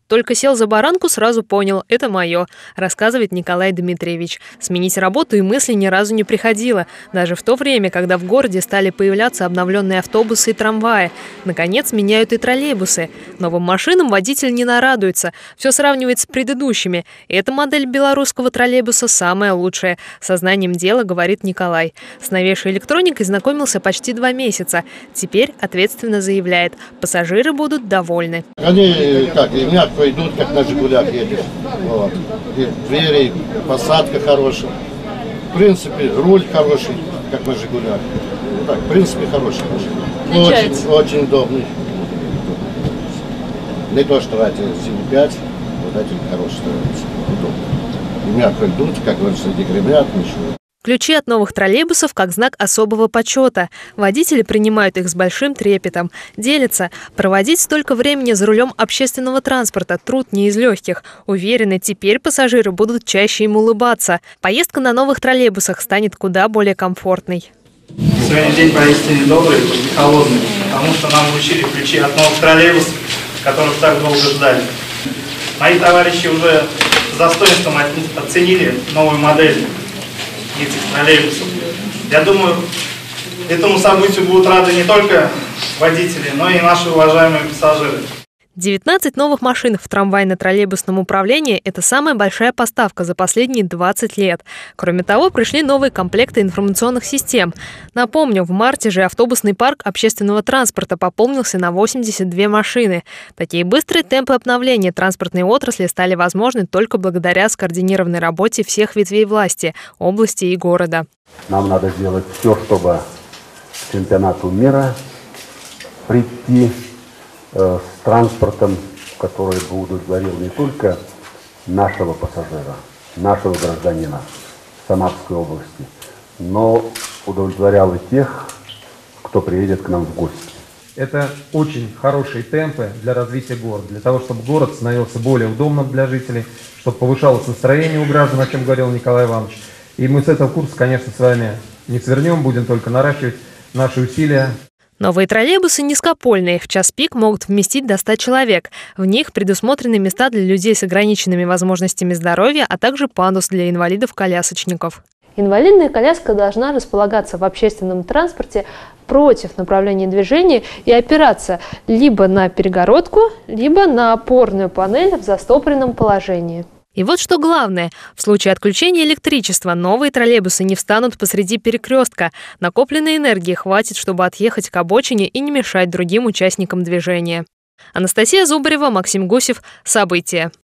Только сел за баранку, сразу понял – это мое, рассказывает Николай Дмитриевич. Сменить работу и мысли ни разу не приходило. Даже в то время, когда в городе стали появляться обновленные автобусы и трамваи. Наконец, меняют и троллейбусы. Новым машинам водитель не нарадуется. Все сравнивает с предыдущими. Эта модель белорусского троллейбуса самая лучшая. Сознанием дела, говорит Николай. С новейшей электроникой знакомился почти 2 месяца. Теперь ответственно заявляет – пассажиры будут довольны. Они как, и мягко идут, как на «Жигулях» едешь. Вот. И двери, посадка хорошая. В принципе, руль хороший, как на «Жигулях». Так, в принципе, хороший. Очень удобный. Не то, что эти 7.5, вот эти хорошие становятся. Удобно. И мягко идут, как говорится, не гремят, ничего. Ключи от новых троллейбусов как знак особого почета. Водители принимают их с большим трепетом. Делятся. Проводить столько времени за рулем общественного транспорта – труд не из легких. Уверены, теперь пассажиры будут чаще им улыбаться. Поездка на новых троллейбусах станет куда более комфортной. Сегодня день поистине добрый и холодный, потому что нам вручили ключи от новых троллейбусов, которых так долго ждали. Мои товарищи уже с достоинством оценили новую модель этих троллейбусов. Я думаю, этому событию будут рады не только водители, но и наши уважаемые пассажиры. 19 новых машин в трамвайно-троллейбусном управлении – это самая большая поставка за последние 20 лет. Кроме того, пришли новые комплекты информационных систем. Напомню, в марте же автобусный парк общественного транспорта пополнился на 82 машины. Такие быстрые темпы обновления транспортной отрасли стали возможны только благодаря скоординированной работе всех ветвей власти, области и города. Нам надо сделать все, чтобы к чемпионату мира прийти с транспортом, который бы удовлетворил не только нашего пассажира, нашего гражданина Самарской области, но удовлетворял и тех, кто приедет к нам в гости. Это очень хорошие темпы для развития города, для того, чтобы город становился более удобным для жителей, чтобы повышалось настроение у граждан, о чем говорил Николай Иванович. И мы с этого курса, конечно, с вами не свернем, будем только наращивать наши усилия. Новые троллейбусы низкопольные, в час пик могут вместить до 100 человек. В них предусмотрены места для людей с ограниченными возможностями здоровья, а также пандус для инвалидов-колясочников. Инвалидная коляска должна располагаться в общественном транспорте против направления движения и опираться либо на перегородку, либо на опорную панель в застопоренном положении. И вот что главное. В случае отключения электричества новые троллейбусы не встанут посреди перекрестка. Накопленной энергии хватит, чтобы отъехать к обочине и не мешать другим участникам движения. Анастасия Зубарева, Максим Гусев. События.